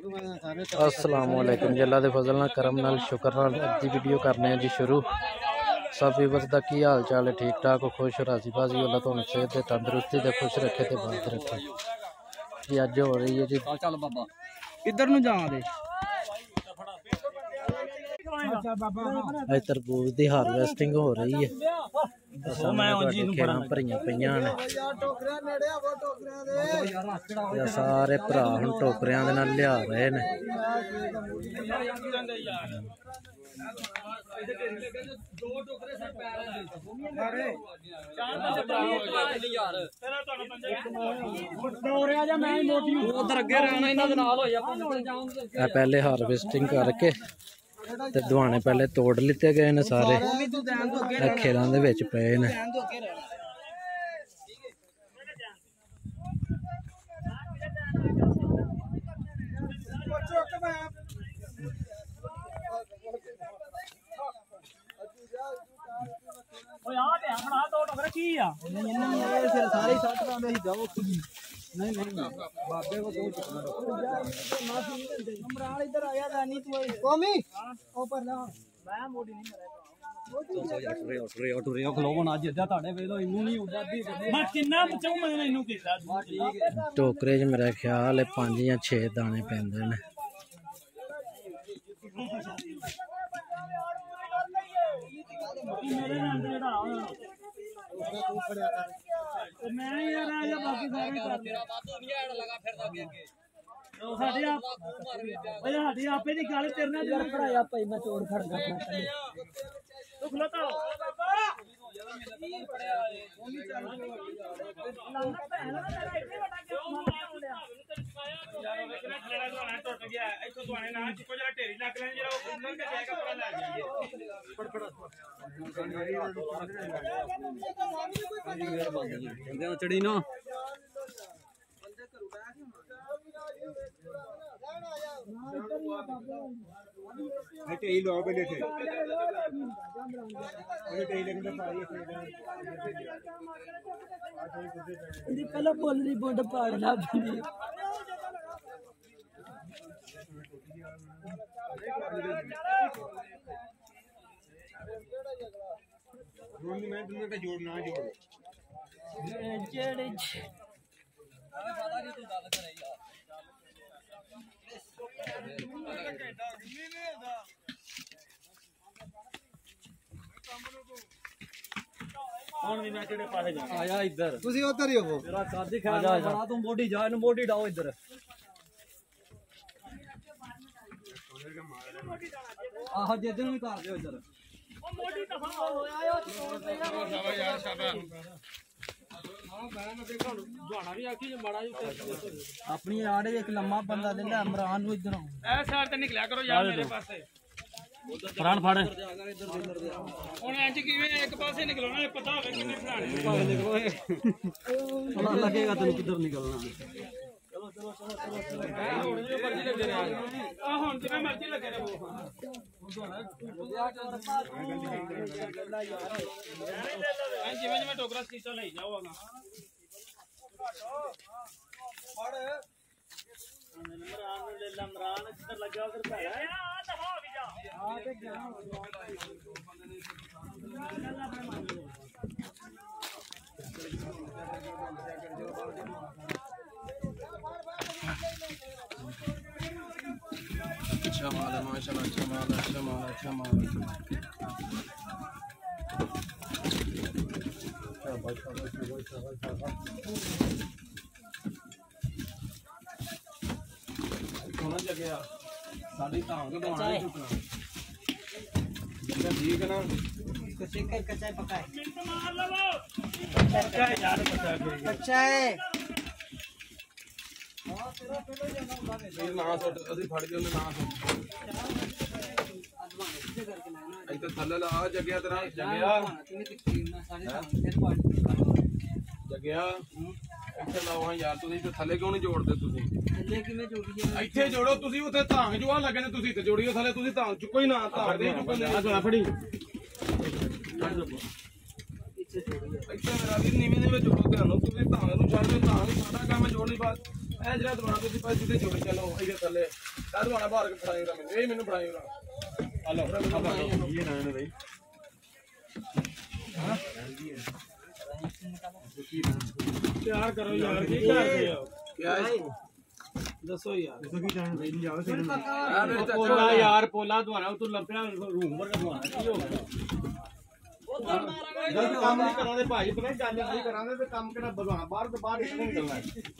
अस्सलामुअलैकुम जी, अल्लाह दे फजल नाल करम नाल शुक्र नाल अज दी वीडियो करने हैं जी शुरू। सब व्यूअर्स दा की हाल चाल है? ठीक ठाक हो, खुश राजी बाजी, अल्लाह तुहानू सेहत ते तंदुरुस्ती ते खुश रखे ते बात रखे जी। अज हो रही है जी, चल बाबा इधर नु जावां दे अज तरबूज की हारवेस्टिंग हो रही है। भरियां पईयां ने सारे भरा हुण टोकरियां दे नाल लिया रहे ने। पहले हारवेस्टिंग करके ते दुआने पहले तोड़ लिते गए ने सारे, खेलों दे विच पे ने। बाबे को इधर आया था नहीं तू कौमी ऊपर ना मैं मोटी नहीं टोकरे च मेरा ख्याल है 5 या 6 दाने पैंदे ने। चढ़ी ना पहले बोल रही बोट पाड़ना आया इधर तुसी उधर ही हो तेरा शादी ख्याल बना तू मोटी जा इन मोटी डाओ इधर आह दे दे निकाल दे इधर ओ मोटी दफा आयो यार शाबाश अपनी आड़े एक लम्मा बंदा ले ले इमरान नु इधर ए साइड ते निकलिया करो यार मेरे पासे प्राण फाड़ हुन इंज किवें एक पासे निकलो ना पता होवे किने फड़ाने निकलो पता लगेगा तन्नू किधर निकलना। चलो चलो चलो चलो हुन जो मर्जी लगे रहे आ हुन जिवें मर्जी लगे रहे जिवें जिवें टोकरा सीसा ले जाओगा इमरान किधर लगा उधर भैया अच्छा माल है माशाल्लाह, अच्छा माल, अच्छा माल, अच्छा माल। जगह साड़ी धांग दवाना ठीक है ना कच्चा पकाए कच्चा है यार कच्चा है ना सुट ਅਸੀਂ ਫੜ ਕੇ ਉਹਨੇ ਨਾ ਸੁੱਟ ਇੱਥੇ ਥੱਲੇ ਲਾ ਜਗਿਆ ਤੇਰਾ ਜਗਿਆ ਇੱਥੇ ਲਾਓ ਹਾਂ ਯਾਰ ਤੁਸੀਂ ਤੇ ਥੱਲੇ ਕਿਉਂ ਨਹੀਂ ਜੋੜਦੇ ਤੁਸੀਂ ਥੱਲੇ ਕਿਵੇਂ ਜੋੜੀਏ ਇੱਥੇ ਜੋੜੋ ਤੁਸੀਂ ਉੱਥੇ ਧਾਂਗ ਜੋ ਆ ਲੱਗੇ ਨੇ ਤੁਸੀਂ ਇੱਥੇ ਜੋੜੀਓ ਥੱਲੇ ਤੁਸੀਂ ਧਾਂਗ ਚੁੱਕੋ ਹੀ ਨਾ ਧਾਂਗ ਦੇ ਚੁੱਕੋ ਆ ਫੜੀ ਇੱਥੇ ਮੇਰਾ ਵੀ ਨੀਵੇਂ ਦੇ ਵਿੱਚ ਜੋੜੋ ਧਿਆਨ ਨਾਲ ਤੁਸੀਂ ਧਾਂਗ ਨੂੰ ਛੱਡ ਦਿਓ ਧਾਂਗ ਸਾਡਾ ਕੰਮ ਜੋੜਨੀ ਬਾਤ ਇਹ ਜਿਹੜਾ ਦਵਾਣਾ ਤੁਸੀਂ ਭਾਈ ਜਿੱਦੇ ਜੁੜ ਚਲੋ ਇਹਦੇ ਥੱਲੇ ਕਾ ਦਵਾਣਾ ਬਾਹਰ ਕੇ ਫੜਾਏਗਾ ਮੈਨੂੰ ਇਹ ਮੈਨੂੰ ਫੜਾਏਗਾ ਹਲੋ ਇਹ ਨਾ ਨੇ ਭਾਈ ਹਾਂ ਤਿਆਰ ਕਰੋ ਯਾਰ ਕੀ ਕਰਦੇ ਹੋ ਕੀ ਹੈ ਦੱਸੋ ਯਾਰ ਦੱਸੋ ਕੀ ਜਾਣ ਨਹੀਂ ਜਾਓ ਪੋਲਾ ਯਾਰ ਪੋਲਾ ਦਵਾਣਾ ਤੂੰ ਲੱਭਿਆ ਰੂਮ ਵਰਗਾ ਦਵਾਣਾ ਕੀ ਹੋ ਗਿਆ ਗਲਤ ਕੰਮ ਨਹੀਂ ਕਰਾਂਦੇ ਭਾਈ ਪਤਾ ਗੱਲ ਨਹੀਂ ਕਰਾਂਦੇ ਤੇ ਕੰਮ ਕਿਹੜਾ ਬਦਵਾਣਾ ਬਾਹਰ ਤੋਂ ਬਾਹਰ ਨਿਕਲ ਨਿਕਲਣਾ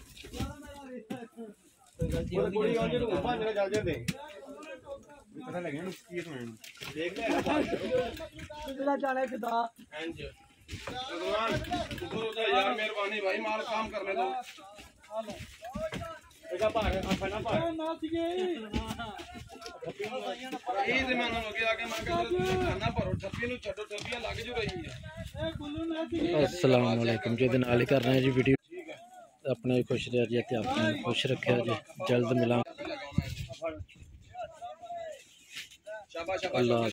ਉਹ ਗੋਲੀ ਆਉਂਦੀ ਨੂੰ ਉੱਪਰ ਨਿਕਲ ਚੱਲ ਜਾਂਦੇ ਪਤਾ ਲੱਗਿਆ ਨੂੰ ਕੀ ਹੋਣਾ ਦੇਖ ਲੈ ਕਿਹਦਾ ਜਾਣੇ ਕਿਦਾ ਇੰਜ भगवान शुक्र होता यार मेहरबानी भाई माल काम करने दो देखा भाग अपना भाग ना सीगे ये जमाना हो गया कि मैं खाना भरो ठप्पी नु छड्डो ठप्पियां लग जो रही है ए गुल्लू ना सीगे अस्सलाम वालेकुम जी नाल ही कर रहे हैं जी वीडियो अपने खुश रह जी ते अपने खुश रखा जी जल्द मिला शाबाश अल्लाह।